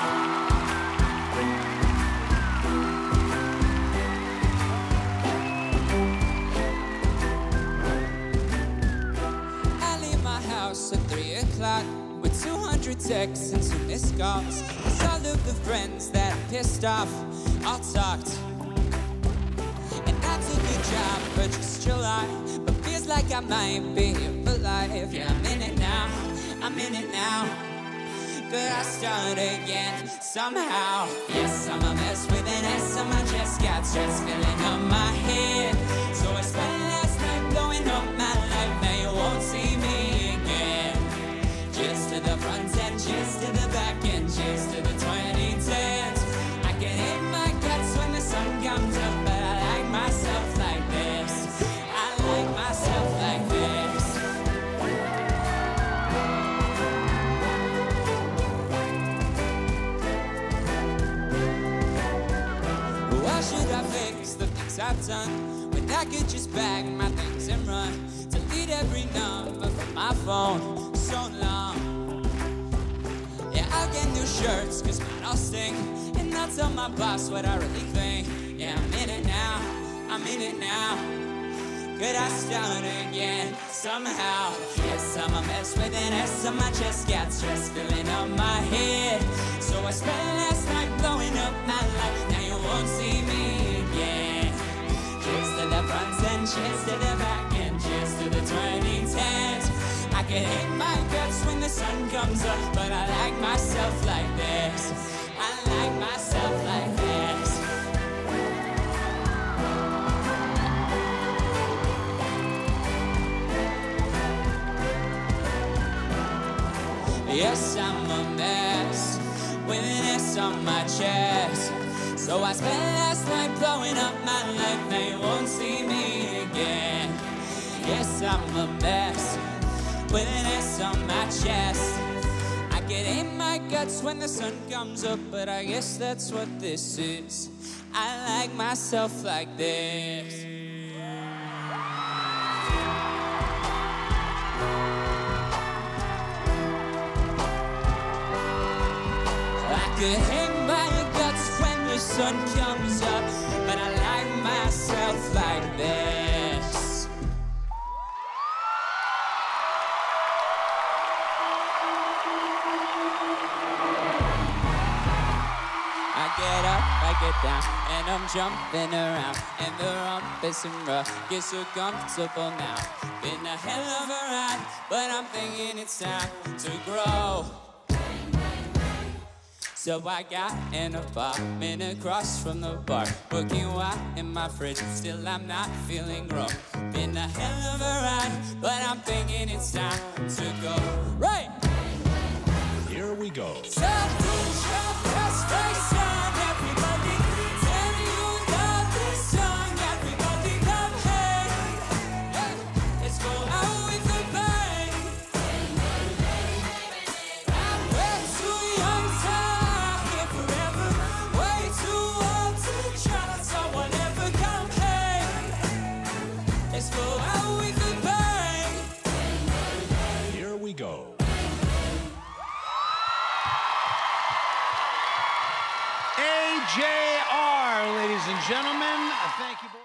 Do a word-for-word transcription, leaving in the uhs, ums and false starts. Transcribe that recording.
At three o'clock with two hundred texts and two missed calls. Cause all of the friends that I pissed off all talked. And I took a job for just July, but feels like I might be here for life. Yeah, I'm in it now, I'm in it now. Could I start again somehow? Yes, I'm a mess with an S on my chest. Got stress filling up my head. So I spent last night blowing up my life. Now you won't see me again. Cheers to the front end, cheers to the back end, cheers to the twenty tens. I can hit my guts when the sun comes up, but I like myself like this. I like myself like this. Why should I fix the things I've done when I could just bag my things and run? Delete every number from my phone. So long. Yeah, I'll get new shirts, cause mine all stink. And I'll tell my boss what I really think. Yeah, I'm in it now, I'm in it now. Could I start again somehow? Yes, I'm a mess with an S on my chest. Got stress filling up my head. So I spent last night blowing up my life. Now you won't see me again. Cheers to the front end, cheers to the back end, cheers to the twenty tens. I can hit my guts when the sun comes up, but I like myself like this. I like myself like this. Yes, I'm a mess with an S on my chest. So I spent last night blowing up my life. Now you won't see me again. Yes, I'm a mess with an S on my chest. I get in my guts when the sun comes up, but I guess that's what this is. I like myself like this. I could hang my guts when the sun comes up, but I like myself like this. I get up, I get down, and I'm jumping around, and the rumpus and rough gets so comfortable now. Been a hell of a ride, but I'm thinking it's time to grow. So I got an apartment across from the bar, working wine in my fridge, still I'm not feeling grown. Been a hell of a ride, but I'm thinking it's time to go. Right! Here we go. So put your best face on, everybody. Tell you love this song, everybody. Come hey, hey, let's go out with a bang. I'm way too young to here forever, way too old to try, so whatever. Come hey, let's go out with a bang. Here we go. A J R, ladies and gentlemen. Thank you.